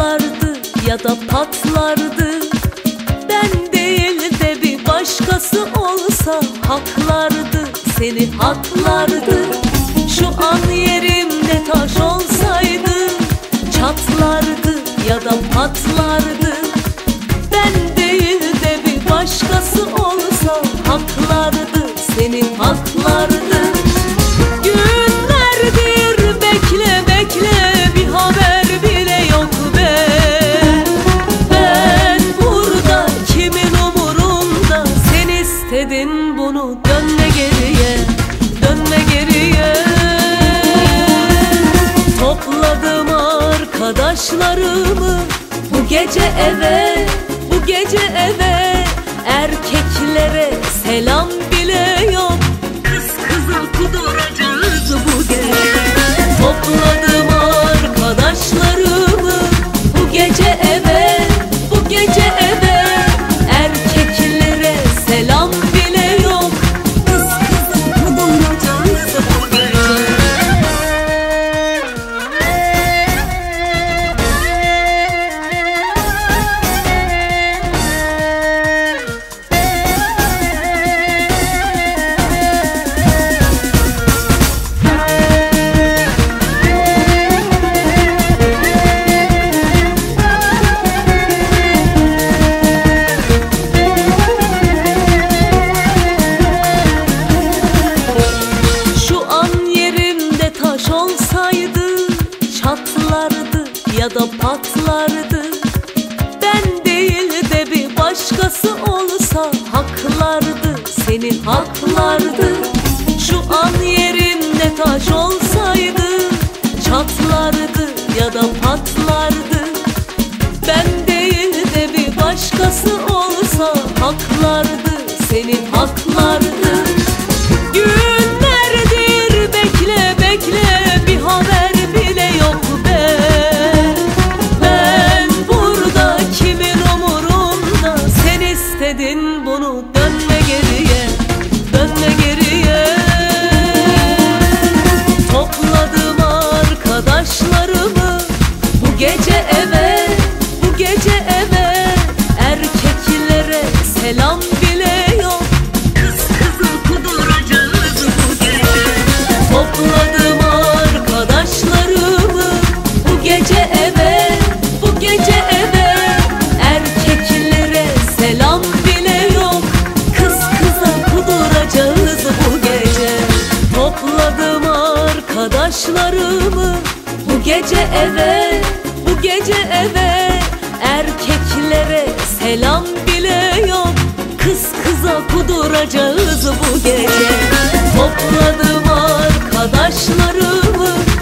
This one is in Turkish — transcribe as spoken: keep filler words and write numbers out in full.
çatlardı ya da patlardı. Ben değil de bir başkası olsa haklardı, seni haklardı. Şu an yerimde taş olsaydı çatlardı ya da patlardı. Ben değil de bir başkası olsa haklardı, seni haklardı. Günlerdir bekle bekle, bir haber bile yok be. Ben burada kimin umurunda, sen istedin bunu, dönme geriye, dönme geriye. Topladım arkadaşlarımı bu gece eve, bu gece eve. Erkeklere selam bile yok, kız kıza kuduracağız bu gece. Topladım arkadaşlarımı bu gece eve, bu gece eve. Erkeklere selam bile yok, kız kıza kuduracağız bu gece. Çatlardı ya da patlardı. Ben değil de bir başkası olsa haklardı, seni haklardı. Şu an yerimde taş olsaydı çatlardı ya da patlardı. Ben değil de bir başkası olsa haklardı, seni haklardı. Günlerdir bekle bekle, bir haber bile yok be. Ben burada kimin umurunda, sen istedin bunu, dönme geriye, dönme geriye. Topladım arkadaşlarımı bu gece eve, bu gece eve. Erkeklere selam bile yok, kız kıza kuduracağız bu gece. Topladım arkadaşlarımı bu gece eve, bu gece eve. Erkeklere selam bile yok, kız kıza kuduracağız bu gece. Topladım arkadaşlarımı bu gece eve, bu gece eve. Erkeklere selam bile yok, kız kıza kuduracağız bu gece. Topladım arkadaşlarımı